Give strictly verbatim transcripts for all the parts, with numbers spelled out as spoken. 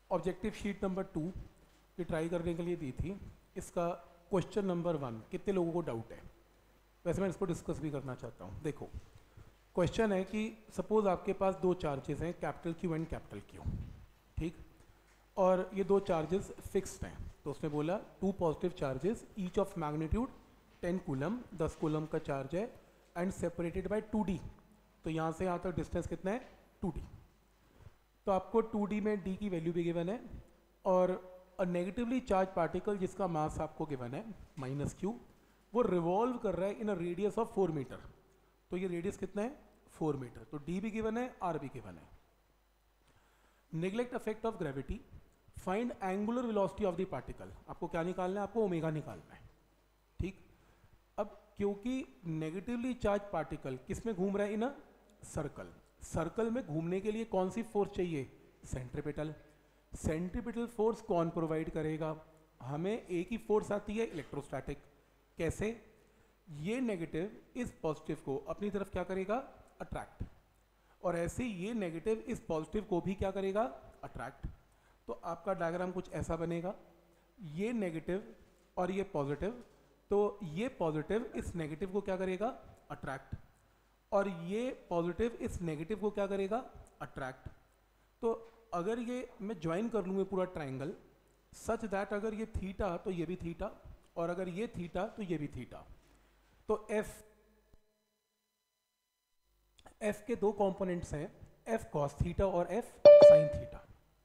Objective sheet number two ये try करने के लिए दी थी। इसका क्वेश्चन नंबर वन कितने लोगों को डाउट है? वैसे मैं इसको डिस्कस भी करना चाहता हूँ। देखो क्वेश्चन है कि सपोज आपके पास दो चार्जेस हैं, capital Q and capital Q, ठीक, और ये दो चार्जेस फिक्स्ड हैं। तो उसने बोला two positive charges each of magnitude ten coulomb, दस कूलम का चार्ज है, and separated by two D. तो यहाँ से यहाँ तक डिस्टेंस कितना है? Two D. तो आपको टू डी में डी की वैल्यू भी गिवन है, और अ नेगेटिवली चार्ज पार्टिकल जिसका मास आपको गिवन है माइनस क्यू, वो रिवॉल्व कर रहा है in a radius of four metre. तो ये रेडियस कितना है? Four metre. तो डी भी गिवन है, आर भी गिवन है। Neglect effect of gravity, find angular velocity of the particle. आपको क्या निकालना है? आपको ओमेगा निकालना है, ठीक। अब क्योंकि नेगेटिवली चार्ज पार्टिकल किस में घूम रहा है? In a circle. सर्कल में घूमने के लिए कौन सी फोर्स चाहिए? सेंट्रीपिटल। सेंट्रीपिटल फोर्स कौन प्रोवाइड करेगा? हमें एक ही फोर्स आती है, इलेक्ट्रोस्टैटिक। कैसे? ये नेगेटिव इस पॉजिटिव को अपनी तरफ क्या करेगा? अट्रैक्ट, और ऐसे ये नेगेटिव इस पॉजिटिव को भी क्या करेगा? अट्रैक्ट। तो आपका डायग्राम कुछ ऐसा बनेगा, ये नेगेटिव और ये पॉजिटिव। तो ये पॉजिटिव इस नेगेटिव को क्या करेगा? अट्रैक्ट, और ये पॉजिटिव इस नेगेटिव को क्या करेगा? अट्रैक्ट। तो अगर ये मैं ज्वाइन कर लूँगा पूरा ट्राइंगल सच दैट अगर ये थीटा तो ये भी थीटा, और अगर ये थीटा तो ये भी थीटा। तो एफ एफ के दो कंपोनेंट्स हैं, एफ कॉस थीटा और एफ साइन थीटा।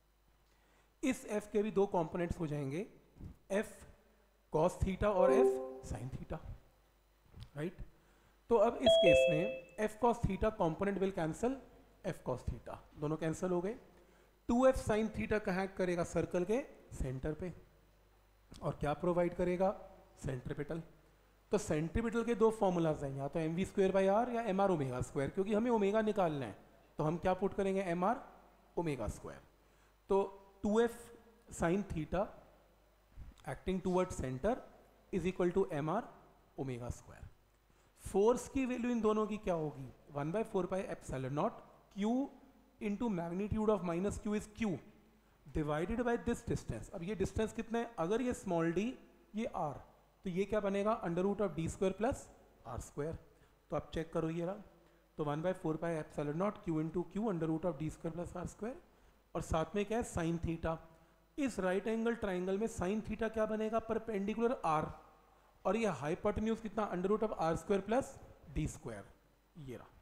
इस एफ के भी दो कंपोनेंट्स हो जाएंगे, एफ कॉस थीटा और एफ साइन थीटा, राइट। तो अब इस केस में F cos theta component will cancel, F cos theta दोनों कैंसिल हो गए। टू एफ साइन थीटा कहाँ करेगा? सर्कल के सेंटर पे, और क्या प्रोवाइड करेगा? सेंट्रीपिटल। तो सेंट्रीपिटल के दो फॉर्मूलाज हैं, या तो M V square by R या एम आर ओमेगा स्क्वायर। क्योंकि हमें ओमेगा निकालना है तो हम क्या पुट करेंगे? M R omega square. तो two F sine theta acting toward centre is equal to M R omega square. Force की वैल्यू इन दोनों की क्या होगी? One by four by epsilon not Q into magnitude of minus Q is Q divided by this distance. अब ये distance कितना है? अगर ये स्मॉल डी, ये आर, तो ये क्या बनेगा? Under root of D square plus R square. तो आप चेक करो ये रहा। तो one by four by epsilon not Q into Q under root of D square plus R square, और साथ में क्या है? Sine theta. इस राइट एंगल ट्राइंगल में साइन थीटा क्या बनेगा? परपेंडिकुलर आर, और ये हाइपोटेन्यूज कितना? Under root of R square plus D square. ये रहा।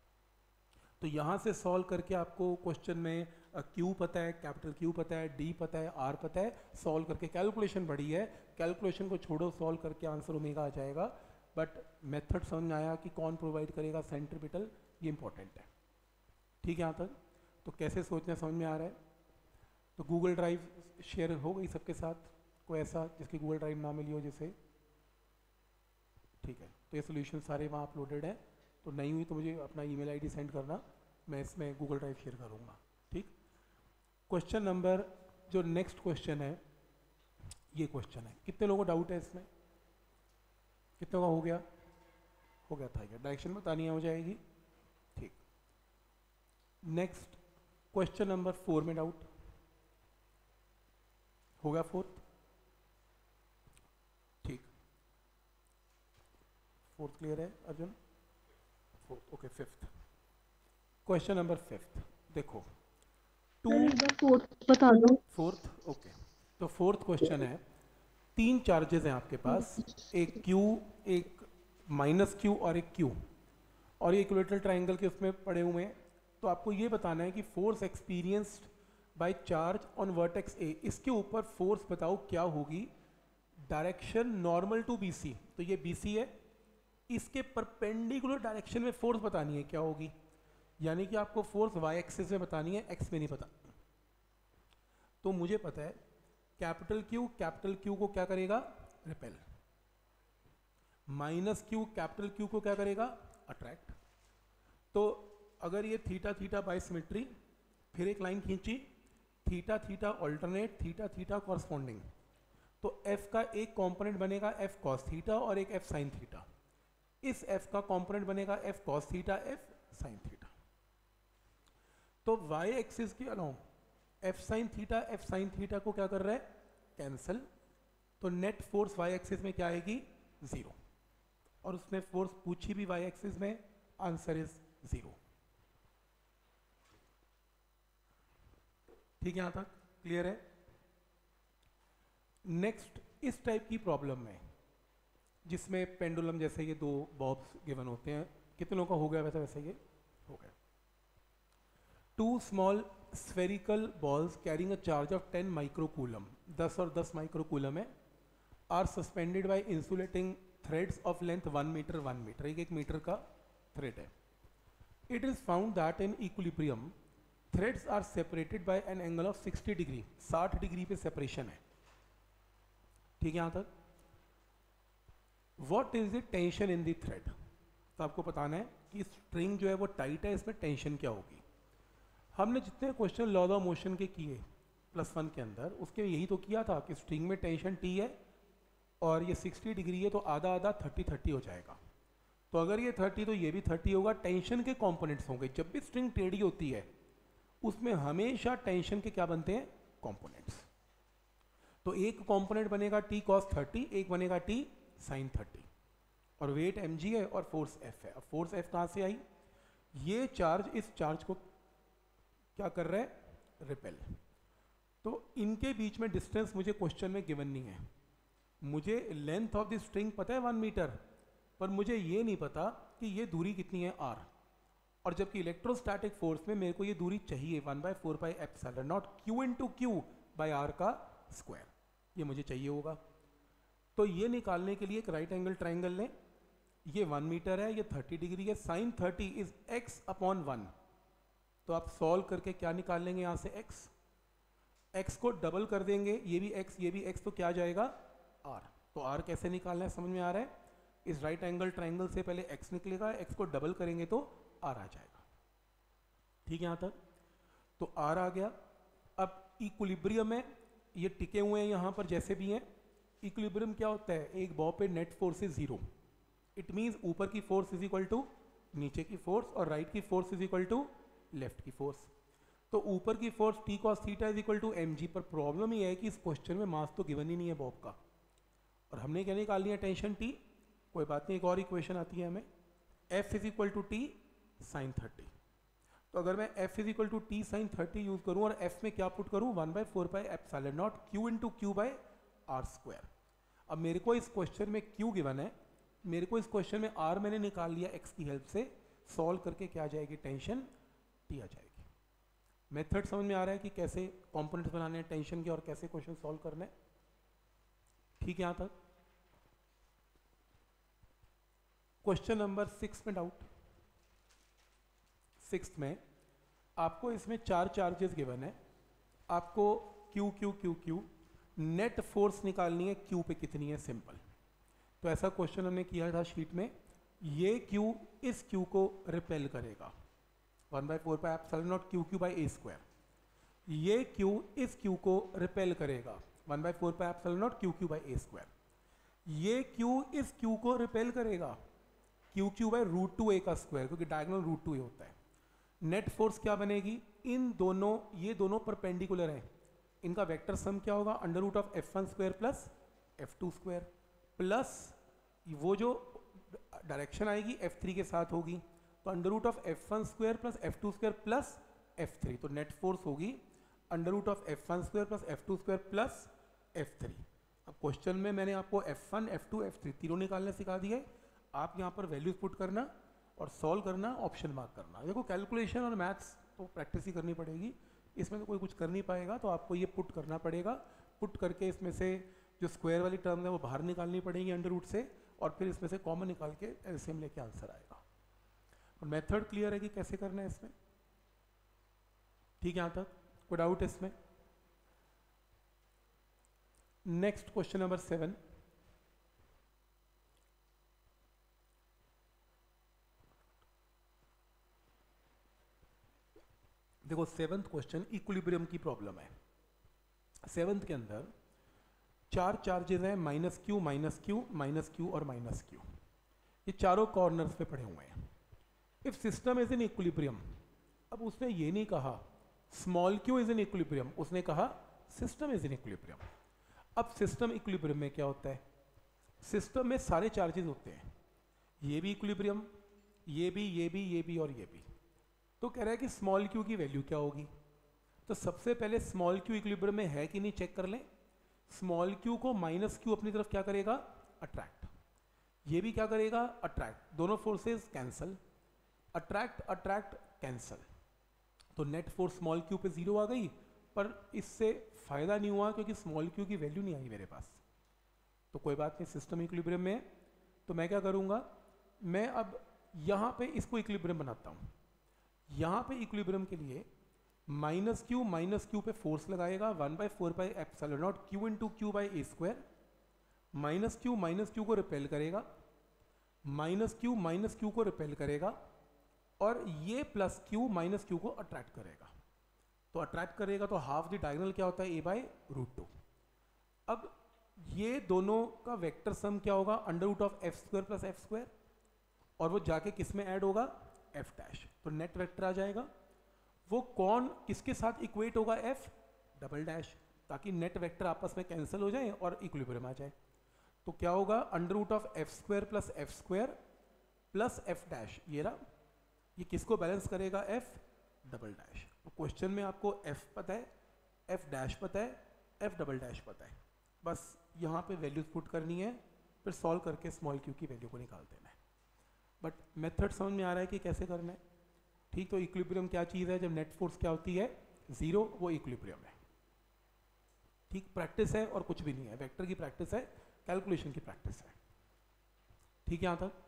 तो यहाँ से सॉल्व करके आपको क्वेश्चन में क्यू पता है, कैपिटल क्यू पता है, डी पता है, आर पता है, सॉल्व करके कैलकुलेशन बढ़ी है, कैलकुलेशन को छोड़ो, सॉल्व करके आंसर ओमेगा आ जाएगा। बट मेथड समझ में आया कि कौन प्रोवाइड करेगा सेंट्रीपिटल, ये इंपॉर्टेंट है, ठीक है यहाँ तक। तो कैसे सोचना समझ में आ रहा है? तो गूगल ड्राइव शेयर हो गई सबके साथ? कोई ऐसा जिसकी गूगल ड्राइव ना मिली हो जिसे? ठीक है, तो ये सोल्यूशन सारे वहाँ अपलोडेड है। तो नहीं हुई तो मुझे अपना ईमेल आईडी सेंड करना, मैं इसमें गूगल ड्राइव शेयर करूँगा, ठीक। क्वेश्चन नंबर जो नेक्स्ट क्वेश्चन है, ये क्वेश्चन है, कितने लोगों को डाउट है इसमें? कितने का हो गया? हो गया था, क्या डायरेक्शन बतानी हो जाएगी, ठीक। नेक्स्ट क्वेश्चन नंबर फोर में डाउट होगा? फोर्थ, ठीक। फोर्थ क्लियर है Arjun? Fourth, okay. Fifth question number fifth देखो, टू फोर्थ बता दो। Fourth, okay. तो फोर्थ क्वेश्चन है, तीन चार्जेस हैं आपके पास, एक क्यू, एक माइनस क्यू और एक क्यू, और ये इक्विलेटरल ट्राइंगल के उसमें पड़े हुए हैं। तो आपको ये बताना है कि force experienced by charge on vertex A, इसके ऊपर फोर्स बताओ क्या होगी? डायरेक्शन नॉर्मल टू बीसी, तो ये बीसी है, इसके परपेंडिकुलर डायरेक्शन में फोर्स बतानी है क्या होगी। यानी कि आपको फोर्स वाई एक्सिस में बतानी है, एक्स में नहीं पता। तो मुझे पता है कैपिटल क्यू कैपिटल क्यू को क्या करेगा? Repel. Minus Q capital Q को क्या करेगा? अट्रैक्ट। तो अगर ये थीटा थीटा बाय सिमेट्री, फिर एक लाइन खींची, theta theta alternate, theta theta corresponding, तो एफ का एक कंपोनेंट बनेगा एफ कॉस थीटा और एक एफ साइन थीटा। इस एफ का कंपोनेंट बनेगा F cos theta, F sine theta. तो वाई एक्सिस के along F sine theta F sine theta को क्या कर रहा है, कैंसिल, तो नेट फोर्स वाई एक्सिस में क्या आएगी, जीरो, और उसने फोर्स पूछी भी वाई एक्सिस में, आंसर इज जीरो। ठीक है, यहां तक क्लियर है। नेक्स्ट, इस टाइप की प्रॉब्लम में जिसमें पेंडुलम जैसे ये दो बॉब्स गिवन होते हैं, कितनों का हो गया वैसे वैसे ये हो गया। Two small spherical balls carrying a charge of ten microcoulomb, दस और दस माइक्रोकूलम है, are suspended by insulating threads of length one metre one metre, एक एक मीटर का थ्रेड है। It is found that in equilibrium threads are separated by an angle of sixty degree, साठ degree पे सेपरेशन है। ठीक है यहां तक। What is the tension in the thread, तो आपको बताना है कि स्ट्रिंग जो है वो टाइट है, इसमें टेंशन क्या होगी। हमने जितने क्वेश्चन लॉ ऑफ मोशन के किए प्लस वन के अंदर, उसके यही तो किया था कि स्ट्रिंग में टेंशन टी है और ये सिक्सटी डिग्री है, तो आधा आधा थर्टी थर्टी हो जाएगा। तो अगर ये थर्टी तो ये भी थर्टी होगा, टेंशन के कंपोनेंट्स होंगे। जब भी स्ट्रिंग टेढ़ी होती है उसमें हमेशा टेंशन के क्या बनते हैं, कंपोनेंट्स। तो एक कंपोनेंट बनेगा टी कॉस थर्टी, एक बनेगा टी साइन थर्टी, और वेट एम जी है और फोर्स एफ है। अब फोर्स एफ कहाँ से आई, ये चार्ज इस चार्ज को क्या कर रहा है, रिपेल। तो इनके बीच में डिस्टेंस मुझे क्वेश्चन में गिवन नहीं है। मुझे लेंथ ऑफ द स्ट्रिंग पता है वन मीटर, पर मुझे ये नहीं पता कि ये दूरी कितनी है आर, और जबकि इलेक्ट्रोस्टैटिक फोर्स में मेरे को ये दूरी चाहिए one by four by epsilon not Q into Q by R का स्क्वायर, ये मुझे चाहिए होगा। तो ये निकालने के लिए एक राइट एंगल ट्राइंगल लें, ये वन मीटर है, ये थर्टी डिग्री है, sine thirty is X upon one. तो आप सॉल्व करके क्या निकाल लेंगे यहाँ से, एक्स, एक्स को डबल कर देंगे, ये भी एक्स ये भी एक्स, तो क्या आ जाएगा आर। तो आर कैसे निकालना है समझ में आ रहा है। इस राइट एंगल ट्राइंगल से पहले एक्स निकलेगा, एक्स को डबल करेंगे तो आर आ जाएगा। ठीक है यहाँ तक, तो आर आ गया। अब इक्विलिब्रियम है, ये टिके हुए हैं यहाँ पर जैसे भी हैं। इक्विलिब्रियम क्या होता है, एक बॉब पे net force is zero, it means ऊपर की फोर्स इज इक्वल टू नीचे की फोर्स, और राइट की force is equal to left की फोर्स। तो ऊपर की force T cos theta is equal to M G, पर प्रॉब्लम ये है कि इस क्वेश्चन में मास तो गिवन ही नहीं है बॉब का, और हमने क्या निकालनी है, टेंशन टी। कोई बात नहीं, एक और इक्वेशन आती है हमें, F is equal to T sine thirty. तो अगर मैं F is equal to T sine thirty use करूं और एफ में क्या पुट करूं, one by four by epsilon not Q into Q by R square. अब मेरे को इस क्वेश्चन में क्यू गिवन है, मेरे को इस क्वेश्चन में आर मैंने निकाल लिया एक्स की हेल्प से, सॉल्व करके क्या आ जाएगी, टेंशन टी आ जाएगी। मेथड समझ में आ रहा है कि कैसे कंपोनेंट्स बनाने हैं टेंशन के और कैसे क्वेश्चन सॉल्व करने। ठीक है यहां तक। क्वेश्चन नंबर सिक्स में डाउट, सिक्स में आपको इसमें चार चार्जेस गिवन है, आपको Q Q Q Q net force निकालनी है, क्यू पे कितनी है, सिंपल। तो ऐसा क्वेश्चन हमने किया था शीट में, ये क्यू इस क्यू को रिपेल करेगा, one by four by epsilon not Q Q by A square. ये क्यू इस क्यू को रिपेल करेगा, one by four by epsilon not Q Q by A square. ये क्यू इस क्यू को रिपेल करेगा, Q Q by root two A का square, क्योंकि डायगोनल रूट टू ए होता है। नेट फोर्स क्या बनेगी, इन दोनों, ये दोनों परपेंडिकुलर हैं, इनका वेक्टर सम क्या होगा, under root of F one square plus F two square, plus वो जो डायरेक्शन आएगी एफ थ्री के साथ होगी, तो under root of F one square plus F two square plus F three. तो नेट फोर्स होगी under root of F one square plus F two square plus F three. अब question में मैंने आपको F one F two F three तीनों निकालने सिखा दिए, आप यहाँ पर वैल्यूज पुट करना और सॉल्व करना, ऑप्शन मार्क करना। देखो कैलकुलेशन और मैथ्स तो प्रैक्टिस ही करनी पड़ेगी, इसमें तो कोई कुछ कर नहीं पाएगा, तो आपको ये पुट करना पड़ेगा। पुट करके इसमें से जो स्क्वायर वाली टर्म है वो बाहर निकालनी पड़ेगी अंडर रूट से, और फिर इसमें से कॉमन निकाल के एलसीएम लेके आंसर आएगा। और मेथड क्लियर है कि कैसे करना है इसमें। ठीक है, यहाँ तक कोई डाउट है इसमें। नेक्स्ट क्वेश्चन नंबर सेवन, देखो सेवंथ क्वेश्चन इक्विलिब्रियम की प्रॉब्लम है। सेवंथ के अंदर चार चार्जेस हैं, minus Q minus Q minus Q और माइनस क्यू, ये चारों कॉर्नर्स पे पड़े हुए हैं। If system is in equilibrium, अब उसने ये नहीं कहा small Q is in equilibrium, उसने कहा सिस्टम इज इन इक्विलिब्रियम। अब सिस्टम इक्विलिब्रियम में क्या होता है, सिस्टम में सारे चार्जेस होते हैं, ये भी इक्विलिब्रियम, ये भी, ये भी, ये भी और ये भी। तो कह रहा है कि स्मॉल क्यू की वैल्यू क्या होगी। तो सबसे पहले स्मॉल क्यू इक्विलिब्रियम में है कि नहीं चेक कर लें। स्मॉल क्यू को माइनस क्यू अपनी तरफ क्या करेगा, अट्रैक्ट, ये भी क्या करेगा, अट्रैक्ट, दोनों forces cancel, attract attract cancel. तो नेट फोर्स स्मॉल क्यू पे जीरो आ गई, पर इससे फायदा नहीं हुआ क्योंकि स्मॉल क्यू की वैल्यू नहीं आई मेरे पास। तो कोई बात नहीं, सिस्टम इक्विलिब्रियम में है। तो मैं क्या करूंगा, मैं अब यहां पे इसको इक्विलिब्रियम बनाता हूं। यहां पे इक्विलिब्रियम के लिए माइनस क्यू माइनस क्यू पे फोर्स लगाएगा, one by four by epsilon not Q into Q by A square. Minus Q minus Q को रिपेल करेगा, माइनस क्यू माइनस क्यू को रिपेल करेगा, और ये प्लस क्यू माइनस क्यू को attract करेगा। तो अट्रैक्ट करेगा तो हाफ द डायगोनल क्या होता है, ए बाई रूट टू। अब ये दोनों का वेक्टर सम क्या होगा, under root of F square plus F square, और वो जाके किस में ऐड होगा, एफ डैश। तो नेट वेक्टर आ जाएगा। वो कौन किसके साथ इक्वेट होगा, एफ डबल डैश, ताकि नेट वेक्टर आपस में कैंसिल हो जाए और इक्विलिब्रियम आ जाए। तो क्या होगा, under root of F square plus F square plus F dash, ये रहा, ये किसको बैलेंस करेगा, एफ डबल डैश। तो क्वेश्चन में आपको एफ पता है, एफ डैश पता है, एफ डबल डैश पता है, बस यहाँ पे वैल्यूज पुट करनी है, फिर सॉल्व करके स्मॉल क्यू की वैल्यू को निकाल देना है। बट मेथड समझ में आ रहा है कि कैसे करना है, ठीक। तो इक्विलिब्रियम क्या चीज़ है, जब नेट फोर्स क्या होती है, जीरो, वो इक्विलिब्रियम है, ठीक। प्रैक्टिस है और कुछ भी नहीं है, वेक्टर की प्रैक्टिस है, कैलकुलेशन की प्रैक्टिस है, ठीक है यहाँ तक।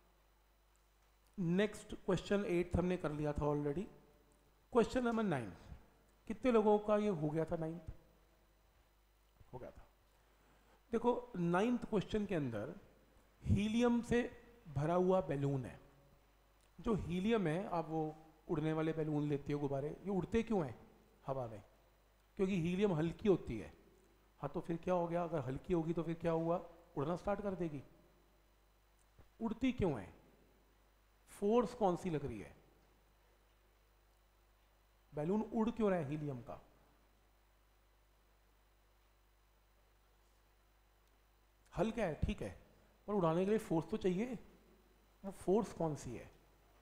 नेक्स्ट क्वेश्चन एट हमने कर लिया था ऑलरेडी। क्वेश्चन नंबर नाइन, कितने लोगों का ये हो गया था, नाइन्थ हो गया था। देखो नाइन्थ क्वेश्चन के अंदर हीलियम से भरा हुआ बैलून है। जो हीलियम है, आप वो उड़ने वाले बैलून लेते हो, गुब्बारे, ये उड़ते क्यों हैं हवा में, क्योंकि हीलियम हल्की होती है। हाँ, तो फिर क्या हो गया, अगर हल्की होगी तो फिर क्या हुआ, उड़ना स्टार्ट कर देगी। उड़ती क्यों है, फोर्स कौन सी लग रही है, बैलून उड़ क्यों रहा है हीलियम का, हल्का है, ठीक है, पर उड़ाने के लिए फोर्स तो चाहिए। वो फोर्स कौन सी है,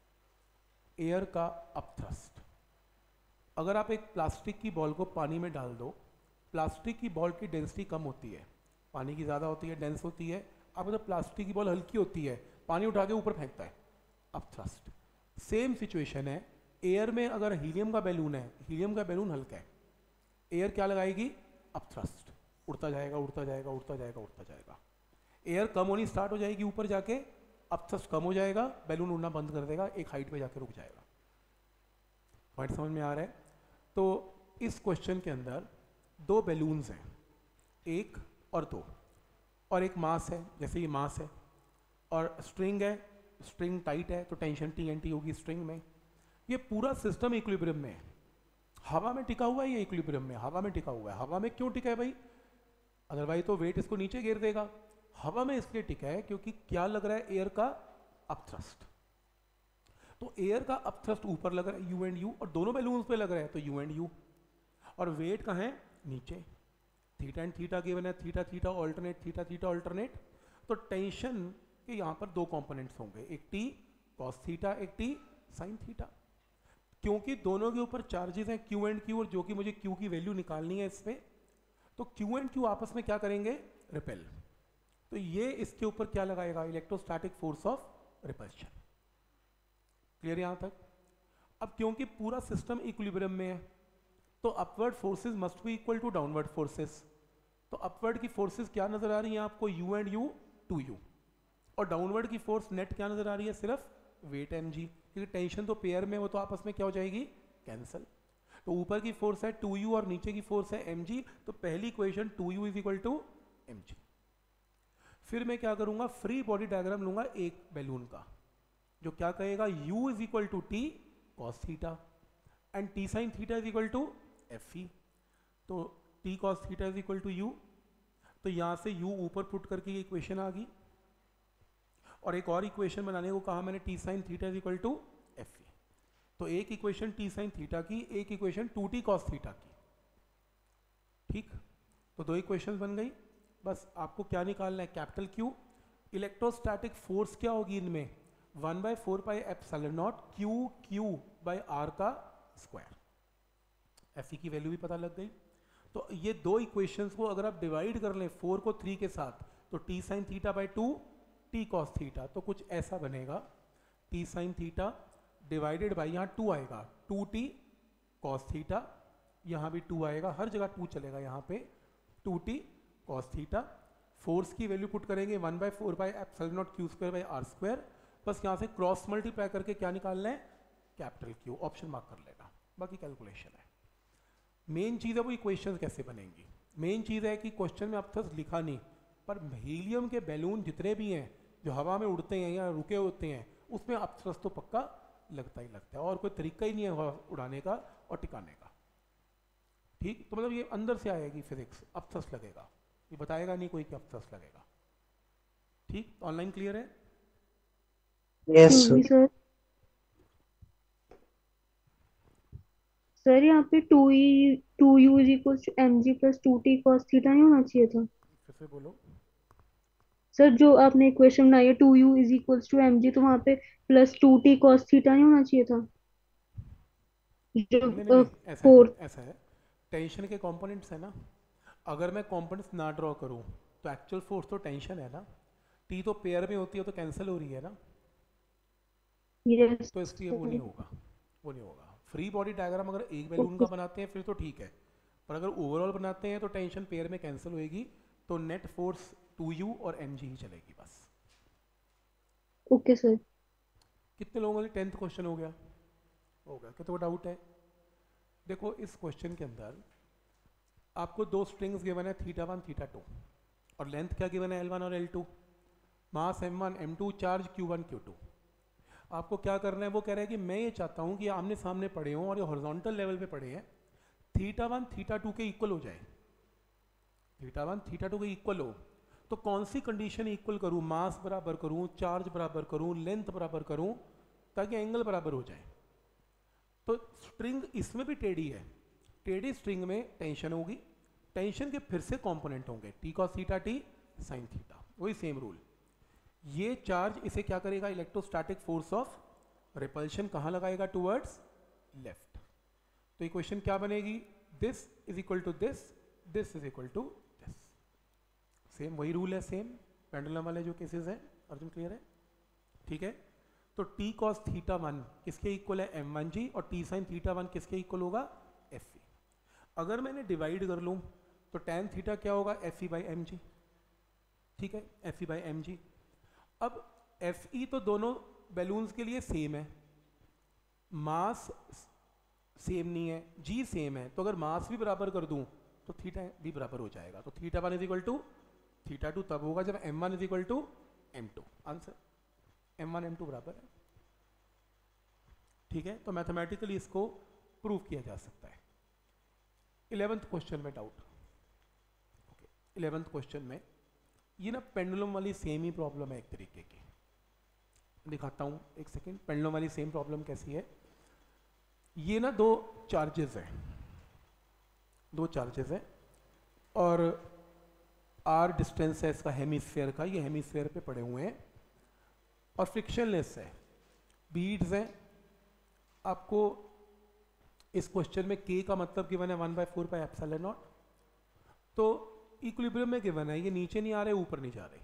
एयर का अपथ्रस्ट। अगर आप एक प्लास्टिक की बॉल को पानी में डाल दो, प्लास्टिक की बॉल की डेंसिटी कम होती है, पानी की ज़्यादा होती है, डेंस होती है। अब मतलब प्लास्टिक की बॉल हल्की होती है, पानी उठा के ऊपर फेंकता है, अपथ्रस्ट। सेम सिचुएशन है एयर में। अगर हीलियम का बैलून है, हीलियम का बैलून हल्का है, एयर क्या लगाएगी, अपथ्रस्ट, उड़ता जाएगा उड़ता जाएगा उड़ता जाएगा उड़ता जाएगा। एयर कम होनी स्टार्ट हो जाएगी ऊपर जाके, अपथ्रस्ट कम हो जाएगा, बैलून उड़ना बंद कर देगा, एक हाइट पे जाके रुक जाएगा। पॉइंट समझ में आ रहा है। तो इस क्वेश्चन के अंदर दो बैलून्स हैं, एक और दो, और एक मास है, जैसे ये मास है, और स्ट्रिंग है, स्ट्रिंग टाइट है तो टेंशन टी एन टी होगी स्ट्रिंग में। ये पूरा सिस्टम इक्विलिब्रियम में है, हवा में टिका हुआ है, ये इक्विलिब्रियम में हवा में टिका हुआ है। हवा में क्यों टिका है भाई, अदरवाइज तो वेट इसको नीचे गिर देगा। हवा में इसलिए टिका है क्योंकि क्या लग रहा है, एयर का अपथ्रस्ट। तो एयर का अपथ्रस्ट ऊपर लग रहा है, यू एंड यू, और दोनों बैलून्स पे लग रहा है, तो यू एंड यू। और वेट कहाँ है, नीचे। थीटा एंड थीटा गिवन है, theta theta alternate, theta theta alternate. तो टेंशन के यहाँ पर दो कंपोनेंट्स होंगे, एक टी कॉस थीटा, एक टी साइन थीटा। क्योंकि दोनों के ऊपर चार्जेस हैं क्यू एंड क्यू, और जो कि मुझे क्यू की वैल्यू निकालनी है इसमें, तो क्यू एंड क्यू आपस में क्या करेंगे, रिपेल। तो ये इसके ऊपर क्या लगाएगा, electrostatic force of repulsion. Clear यहां तक। अब क्योंकि पूरा सिस्टम इक्विलिब्रियम में है, तो upward forces must be equal to downward forces. तो अपवर्ड की फोर्सेस क्या नजर आ रही है आपको, U and U, two U, और डाउनवर्ड की फोर्स नेट क्या नजर आ रही है, सिर्फ वेट एम जी, क्योंकि टेंशन तो पेयर में, वो तो आपस में क्या हो जाएगी, कैंसिल। तो ऊपर की फोर्स है टू यू और नीचे की फोर्स है एम जी, तो पहली equation two U is equal to M G. फिर मैं क्या करूंगा, फ्री बॉडी डायग्राम लूंगा एक बैलून का, जो क्या कहेगा, u is equal to T cos theta and T sine theta is equal to F E. तो t cos theta is equal to u, तो यहां से u ऊपर पुट करके ये इक्वेशन आ गई, और एक और इक्वेशन बनाने को कहा मैंने, T sine theta is equal to F E. तो एक इक्वेशन टी साइन थीटा की, एक equation two T cos theta की। ठीक, तो दो इक्वेशंस बन गई। बस आपको क्या निकालना है, कैपिटल क्यू। इलेक्ट्रोस्टैटिक फोर्स क्या होगी इनमें, one by four pi epsilon not Q Q by R का स्क्वायर। एफ ई की वैल्यू भी पता लग गई। तो ये दो इक्वेशंस को अगर आप डिवाइड कर लें फोर को थ्री के साथ, तो T sine theta by two T cos theta, तो कुछ ऐसा बनेगा, T sine theta divided by, यहाँ टू आएगा, टू टी कॉस थीटा, यहाँ भी टू आएगा, हर जगह टू चलेगा, यहाँ पे two T cos theta. Force की वैल्यू पुट करेंगे one by four by epsilon not Q square by R square. बस यहाँ से क्रॉस मल्टीप्लाई करके क्या निकालना है, कैपिटल क्यू। ऑप्शन मार्क कर लेना, बाकी कैलकुलेशन है। मेन चीज़ है वो इक्वेशंस कैसे बनेंगी। मेन चीज़ है कि क्वेश्चन में अब तक लिखा नहीं, पर हीलियम के बैलून जितने भी हैं जो हवा में उड़ते हैं या रुके होते हैं, उसमें अपथ्रस तो पक्का लगता ही लगता है, और कोई तरीका ही नहीं है हवा उड़ाने का और टिकाने का। ठीक, तो मतलब ये अंदर से आएगी फिजिक्स, अपथ्रस लगेगा, ये बताएगा नहीं कोई कि अपथ्रस लगेगा। ठीक, ऑनलाइन क्लियर है? यस जी सर। सर यहाँ पे two E two U is equal to M G plus two T cos theta नहीं होना चाहिए था फिर से बोलो। सर? जो आपने इक्वेशन बनाई है two U is equal to M G, तो वहाँ पे plus two T cos theta नहीं होना चाहिए था? नहीं नहीं जो नहीं, ऐसा है, फोर्थ। ऐसा है, टेंशन के कंपोनेंट्स है ना, अगर मैं कंपोनेंट्स ना ड्रॉ करूं तो एक्चुअल फोर्स तो टेंशन है ना, टी तो पेयर में होती है तो कैंसिल हो रही है ना, यस तो इसलिए वो नहीं सर। होगा, वो नहीं होगा। फ्री बॉडी डायग्राम अगर एक बैलून का ओके बनाते हैं फिर तो ठीक है, पर अगर ओवरऑल बनाते हैं तो टेंशन पेयर में कैंसिल होएगी, तो नेट फोर्स टू यू और एम जी ही चलेगी बस। Okay sir. कितने लोगों का टेंथ क्वेश्चन हो गया? हो गया। कितना डाउट है? देखो इस क्वेश्चन के अंदर आपको दो स्ट्रिंग्स गिवन है, थीटा वन थीटा टू, और लेंथ क्या गिवन है, एल वन और L two, mass M one M two, charge Q one Q two. आपको क्या करना है, वो कह रहा है कि मैं ये चाहता हूँ कि आमने सामने पड़े हों और ये हॉरिजॉन्टल लेवल पे पड़े हैं, थीटा वन थीटा टू के इक्वल हो जाए, थीटा वन थीटा टू के इक्वल हो। तो कौन सी कंडीशन इक्वल करूँ, मास बराबर करूँ, चार्ज बराबर करूँ, लेंथ बराबर करूँ, ताकि एंगल बराबर हो जाए। तो स्ट्रिंग इसमें भी टेढ़ी है, टेढ़ी स्ट्रिंग में टेंशन होगी, टेंशन के फिर से कंपोनेंट होंगे, T cos theta T sine theta, वही सेम रूल। ये चार्ज इसे क्या करेगा, इलेक्ट्रोस्टैटिक फोर्स ऑफ रिपल्शन कहाँ लगाएगा, टुवर्ड्स लेफ्ट। तो इक्वेशन क्या बनेगी, this is equal to this, this is equal to this. Same वही रूल है, सेम पेंडुलम वाले जो केसेस हैं। अर्जुन क्लियर है? ठीक है। तो टी कॉस थीटा वन किसके इक्वल है, एम वन जी, और टी साइन थीटा वन किसके इक्वल होगा, एफ ई। अगर मैंने डिवाइड कर लूँ तो टेन थीटा क्या होगा, F E by M G. ठीक है, F E by M G. अब एफ ई तो दोनों बैलून्स के लिए सेम है, मास सेम नहीं है, जी सेम है, तो अगर मास भी बराबर कर दूं तो थीटा भी बराबर हो जाएगा। तो theta one is equal to theta two तब होगा जब M one is equal to M two. Answer M one M two बराबर है। ठीक है, तो मैथमेटिकली इसको प्रूव किया जा सकता है। इलेवेंथ क्वेश्चन में डाउट, ओके, इलेवेंथ क्वेश्चन में ये ना पेंडुलम वाली सेम ही प्रॉब्लम है एक तरीके की, दिखाता हूँ एक सेकेंड। पेंडुलम वाली सेम प्रॉब्लम कैसी है, ये ना दो चार्जेस हैं, दो चार्जेस हैं और आर डिस्टेंस है इसका हेमिस्फेयर का, ये हेमिस्फेयर पे पड़े हुए हैं और फ्रिक्शनलेस है, बीड्स हैं। आपको इस क्वेश्चन में k का मतलब गिवन है one by four by epsilon naught, तो इक्विलिब्रियम में गिवन है, ये नीचे नहीं आ रहे ऊपर नहीं जा रहे,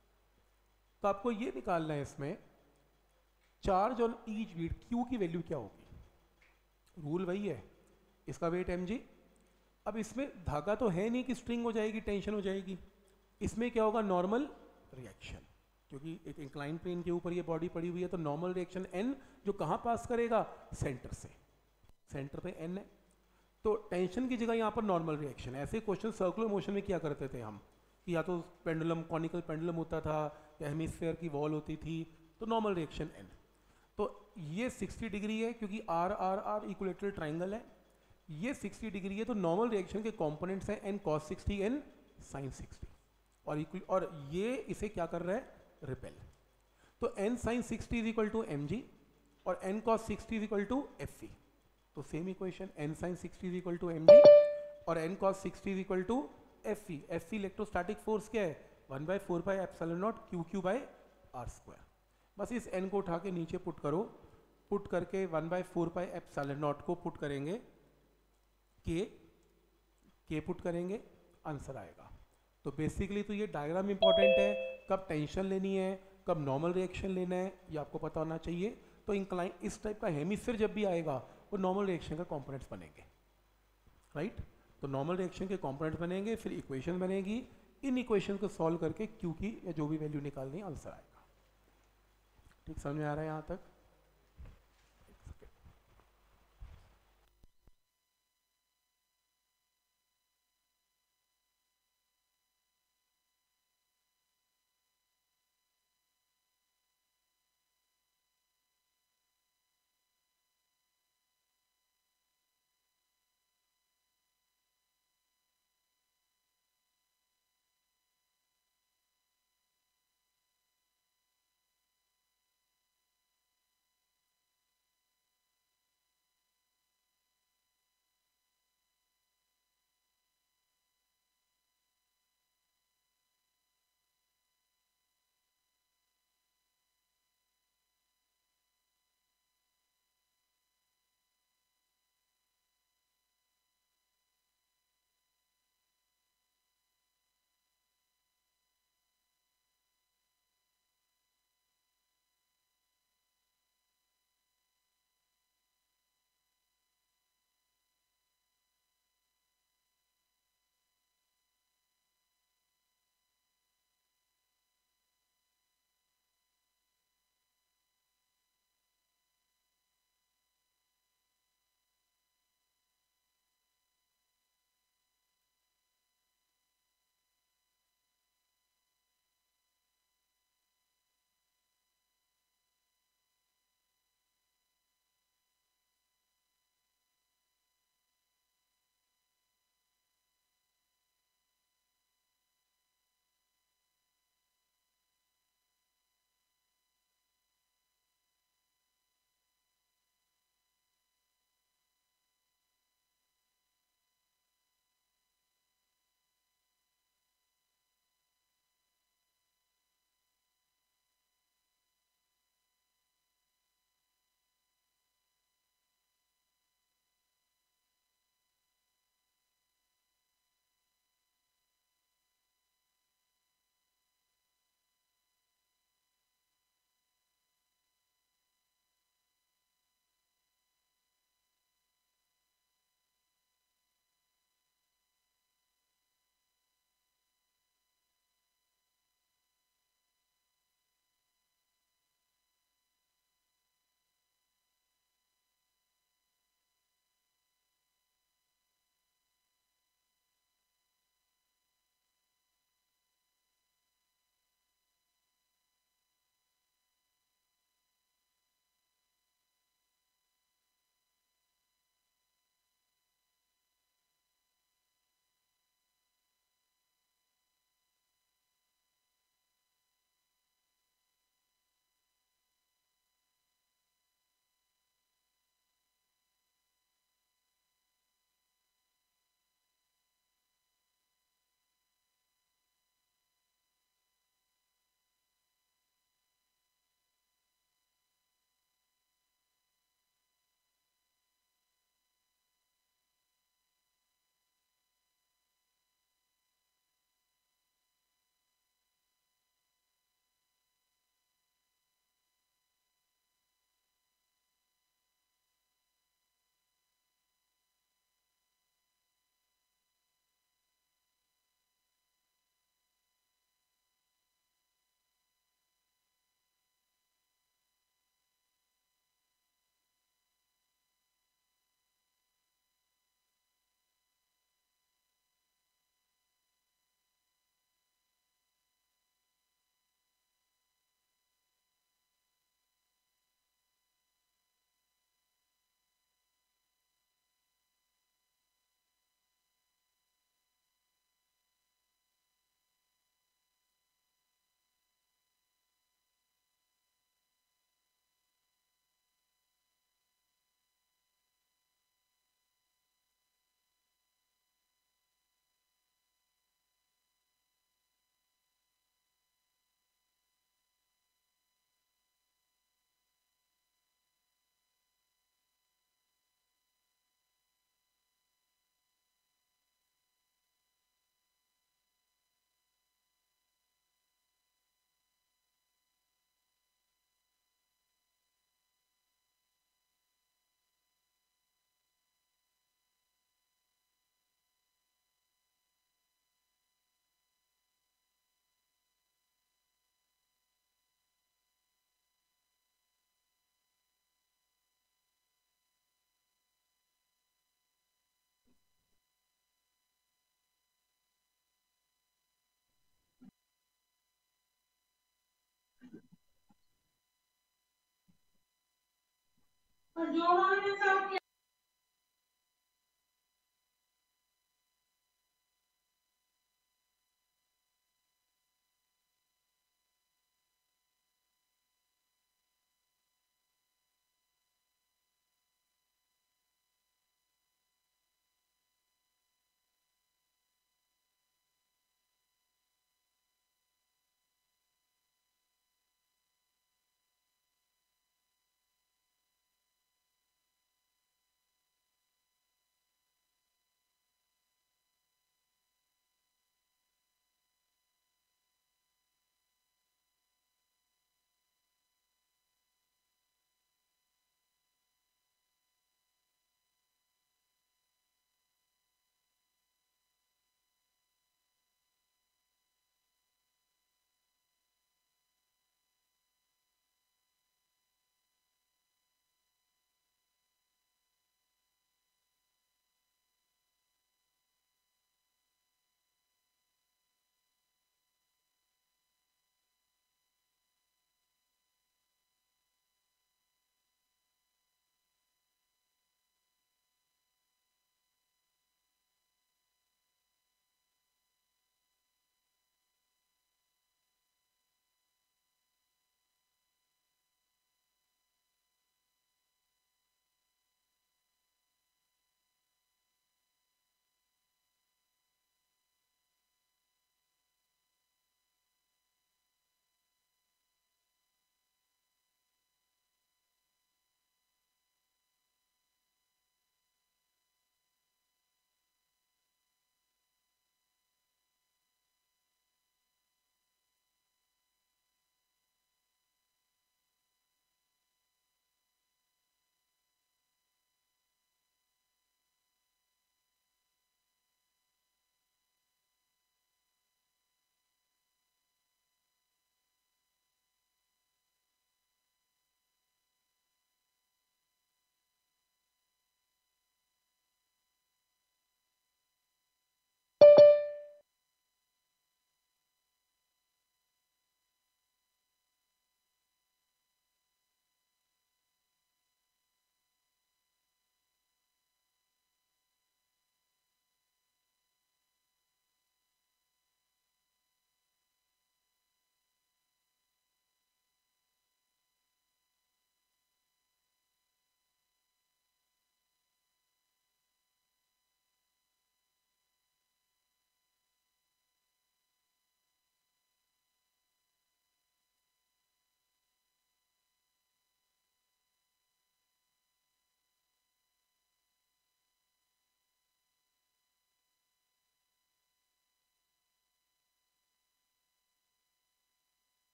तो आपको ये निकालना है इसमें charge on each bead q की वैल्यू क्या होगी। रूल वही है, इसका वेट mg। अब इसमें धागा तो है नहीं कि स्ट्रिंग हो जाएगी, टेंशन हो जाएगी, इसमें क्या होगा, नॉर्मल रिएक्शन, क्योंकि एक इंक्लाइन प्लेन के ऊपर ये बॉडी पड़ी हुई है, तो नॉर्मल रिएक्शन n जो कहाँ पास करेगा, सेंटर से, सेंटर पे n है, तो टेंशन की जगह यहाँ पर नॉर्मल रिएक्शन है। ऐसे क्वेश्चन सर्कुलर मोशन में किया करते थे हम, कि या तो पेंडुलम कॉनिकल पेंडुलम होता था या हेमिस्फेयर की वॉल होती थी, तो नॉर्मल रिएक्शन n। तो ये सिक्सटी डिग्री है क्योंकि R R R equilateral triangle है, ये सिक्सटी डिग्री है, तो नॉर्मल रिएक्शन के कंपोनेंट्स हैं n cos sixty n sin sixty, और इक्वल और ये इसे क्या कर रहा है, रिपेल। तो n sin sixty is equal to M G और n cos sixty is equal to F V. तो same equation n sin sixty is equal to M G और n cos sixty is equal to F V. F V electrostatic force क्या है, one by four by epsilon not Q Q by R square. बस इस n को उठा के नीचे put करो, पुट करके one by four by epsilon naught को पुट करेंगे के के पुट करेंगे, आंसर आएगा। तो बेसिकली तो ये डायग्राम इंपॉर्टेंट है, कब टेंशन लेनी है, कब नॉर्मल रिएक्शन लेना है, ये आपको पता होना चाहिए। तो इंक्लाइन इस टाइप का हेमिस्फीयर जब भी आएगा वो नॉर्मल रिएक्शन का कंपोनेंट्स बनेंगे, राइट। तो नॉर्मल रिएक्शन के कंपोनेंट्स बनेंगे, फिर इक्वेशन बनेगी, इन इक्वेशन को सॉल्व करके क्यू की या जो भी वैल्यू निकालनी आंसर आएगा। ठीक समझ में आ रहा है यहाँ तक?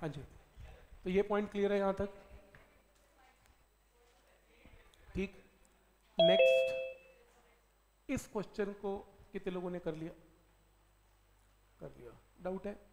हाँ जी, तो ये पॉइंट क्लियर है यहाँ तक? ठीक। नेक्स्ट, इस क्वेश्चन को कितने लोगों ने कर लिया? कर लिया। डाउट है?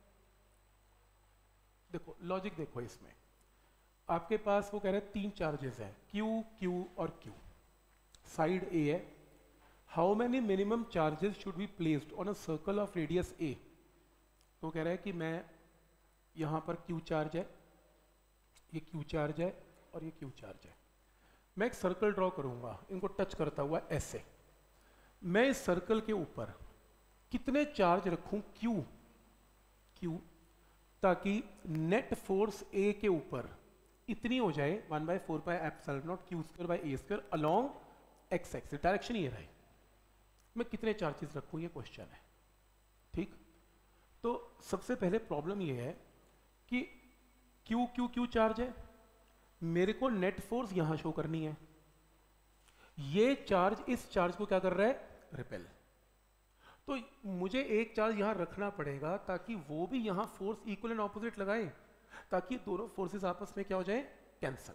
देखो लॉजिक देखो, इसमें आपके पास वो कह रहे हैं तीन चार्जेस हैं, Q, Q और Q। साइड A है। How many minimum charges should be placed on a circle of radius A? तो कह रहा है कि मैं यहाँ पर Q चार्ज है, ये Q चार्ज है और ये Q चार्ज है। मैं एक सर्कल ड्रॉ करूँगा इनको टच करता हुआ ऐसे। मैं इस सर्कल के ऊपर कितने चार्ज रखूँ Q Q ताकि नेट फोर्स A के ऊपर इतनी हो जाए one by four by epsilon not Q square by A square along X axis. Direction ये रहे। मैं कितने चार्जेस रखूँ ये क्वेश्चन है। ठीक, तो सबसे पहले प्रॉब्लम ये है कि Q Q Q चार्ज है, मेरे को नेट फोर्स यहां शो करनी है। ये चार्ज इस चार्ज को क्या कर रहा है? रिपेल। तो मुझे एक चार्ज यहां रखना पड़ेगा ताकि वो भी यहां फोर्स इक्वल एंड ऑपोजिट लगाए, ताकि दोनों फोर्सेस आपस में क्या हो जाए? कैंसल,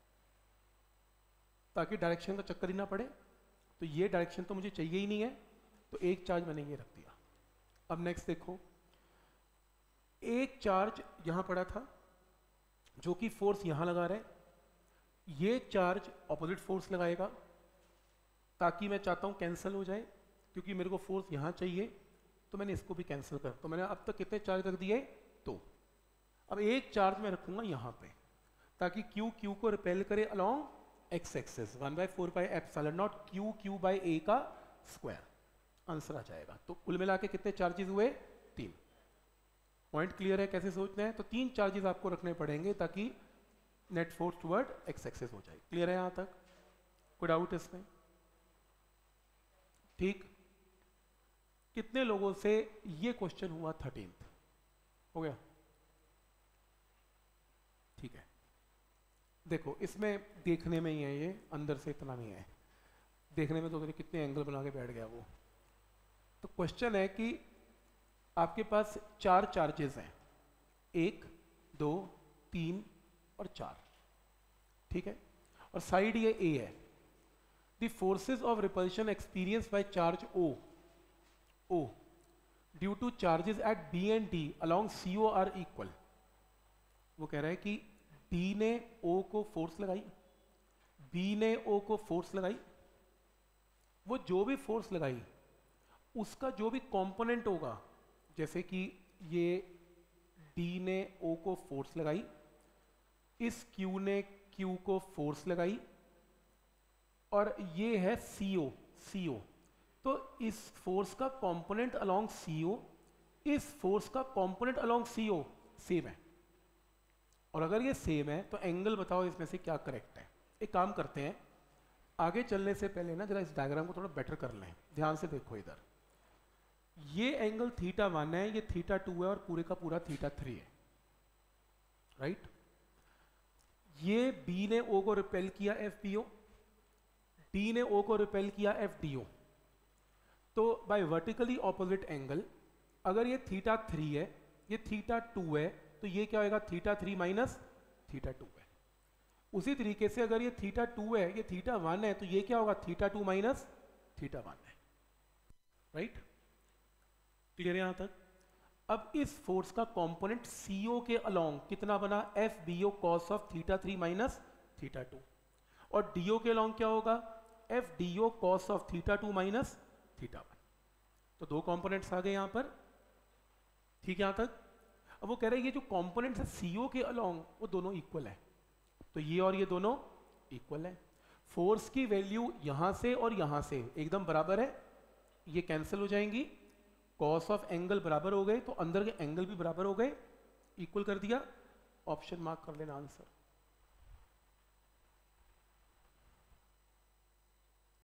ताकि डायरेक्शन का चक्कर ही ना पड़े। तो ये डायरेक्शन तो मुझे चाहिए ही नहीं है, तो एक चार्ज मैंने ये रख दिया। अब नेक्स्ट देखो, एक चार्ज यहां पड़ा था जो कि फोर्स यहां लगा रहा है, ये चार्ज ऑपोजिट फोर्स लगाएगा ताकि मैं चाहता हूं कैंसिल हो जाए, क्योंकि मेरे को फोर्स यहां चाहिए, तो मैंने इसको भी कैंसिल कर। तो मैंने अब तक कितने चार्ज रख दिए? तो अब एक चार्ज मैं रखूंगा यहां पे ताकि Q Q को रिपेल करे along X axis, one by four by epsilon naught Q Q by A का स्क्वायर। आंसर आ जाएगा। तो कुल मिला के कितने चार्जेस हुए? तीन। पॉइंट क्लियर है कैसे सोचना है? तो तीन चार्जेस आपको रखने पड़ेंगे ताकि net force toward X axis हो जाए। क्लियर है यहां तक? कोई डाउट इसमें? ठीक। कितने लोगों से ये क्वेश्चन हुआ? थर्टीन्थ हो गया? ठीक है। देखो इसमें देखने में ही है, ये अंदर से इतना नहीं है। देखने में तो कितने एंगल बना के बैठ गया वो। तो क्वेश्चन है कि आपके पास चार चार्जेस हैं, एक, दो, तीन और चार। ठीक है, और साइड ये ए है। The forces of repulsion experience by charge O O due to charges at B and D along C O are equal. वो कह रहा है कि डी ने ओ को फोर्स लगाई, बी ने ओ को फोर्स लगाई, वो जो भी फोर्स लगाई उसका जो भी कंपोनेंट होगा, जैसे कि ये डी ने ओ को फोर्स लगाई, इस क्यू ने क्यू को फोर्स लगाई, और ये है सीओ सीओ। तो इस फोर्स का कंपोनेंट अलोंग सीओ, इस फोर्स का कंपोनेंट अलोंग सीओ सेम है। और अगर ये सेम है तो एंगल बताओ इसमें से क्या करेक्ट है। एक काम करते हैं, आगे चलने से पहले ना जरा इस डायग्राम को थोड़ा बेटर कर लें। ध्यान से देखो इधर, ये एंगल थीटा वन है, ये थीटा टू है और पूरे का पूरा थीटा थ्री है, राइट। ये बी ने ओ को रिपेल किया एफ बी ओ, डी ने ओ को रिपेल किया एफ डी ओ। तो बाय वर्टिकली ऑपोजिट एंगल अगर ये थीटा थ्री है, ये थीटा टू है, तो ये क्या होगा? Theta three minus theta two है। उसी तरीके से अगर ये थीटा टू है, ये थीटा वन है, तो ये क्या होगा? Theta two minus theta one है, राइट। क्लियर है यहां तक? अब इस फोर्स का कंपोनेंट सीओ के अलोंग कितना बना? F B O cos of theta three minus theta two, और डीओ के अलोंग क्या होगा? F D O cos of theta two minus theta one. तो दो कंपोनेंट्स आ गए यहां पर। ठीक है यहां तक? अब वो कह रहे हैं ये जो कंपोनेंट्स है सीओ के अलोंग वो दोनों इक्वल है, तो ये और ये दोनों इक्वल है। फोर्स की वैल्यू यहां से और यहां से एकदम बराबर है, ये कैंसिल हो जाएंगी। कॉस ऑफ एंगल बराबर हो गए, तो अंदर के एंगल भी बराबर हो गए, इक्वल कर दिया। ऑप्शन मार्क कर लेना आंसर।